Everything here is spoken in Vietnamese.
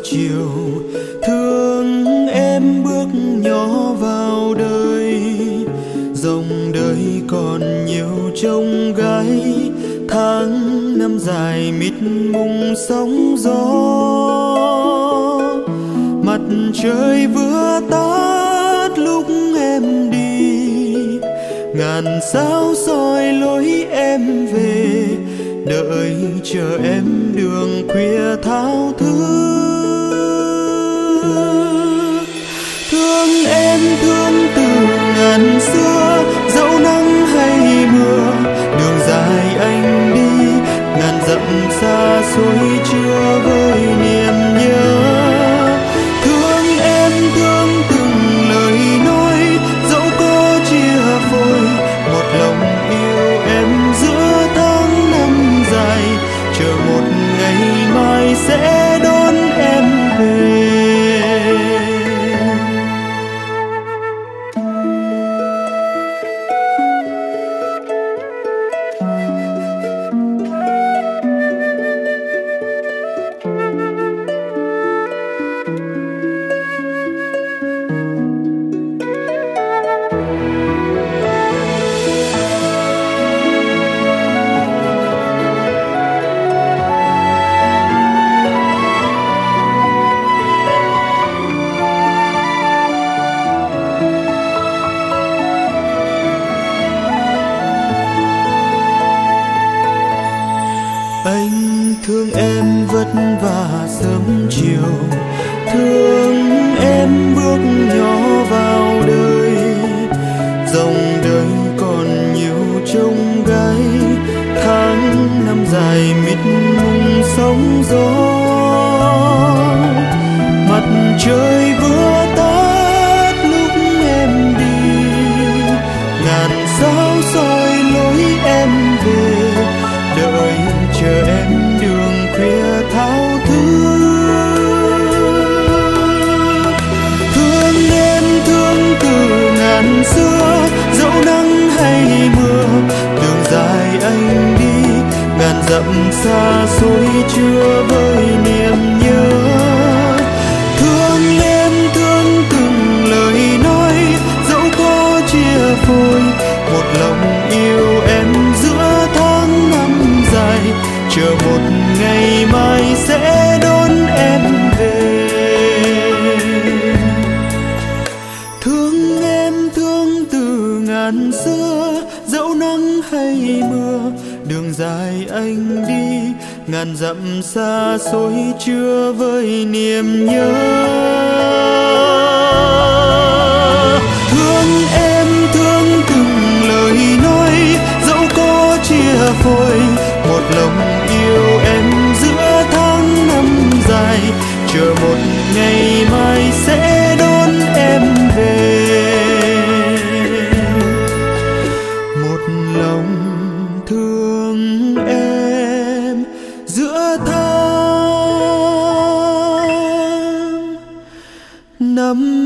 chiều, thương em bước nhỏ vào đời. Dòng đời còn nhiều trông gai, tháng năm dài mịt mùng sóng gió. Mặt trời vừa tắt lúc em đi, ngàn sao soi lối em về, đợi chờ em đường khuya thao thức. Thương em thương từ ngàn xưa, dẫu nắng hay mưa, đường dài anh đi, ngàn dặm xa xôi chưa vơi niềm nhớ. Thương em thương từng lời nói, dẫu có chia phôi, một lòng yêu em giữa tháng năm dài, chờ một ngày mai sẽ đón em về. Anh thương em vất vả sớm chiều, thương em bước nhỏ vào đời. Dòng đời còn nhiều trông gai, tháng năm dài mịt mùng sóng gió. Mặt trời vừa tắt lúc em đi, ngàn sao soi lối em về, đợi chờ em đường khuya thao thức. Thương em thương từ ngàn xưa, dẫu nắng hay mưa, đường dài anh đi, ngàn dặm xa xôi chưa vơi niềm nhớ. Thương em thương từng lời nói, dẫu có chia phôi, một lòng yêu em giữa tháng năm dài, chờ một ngày mai sẽ đón em về. Thương em thương từ ngàn xưa, dẫu nắng hay mưa, đường dài anh đi, ngàn dặm xa xôi chưa vơi niềm nhớ. Thương em thương từng lời nói, dẫu có chia phôi, một lòng yêu em giữa tháng năm dài, chờ một ngày mai sẽ đón em về. Một lòng thương em giữa tháng năm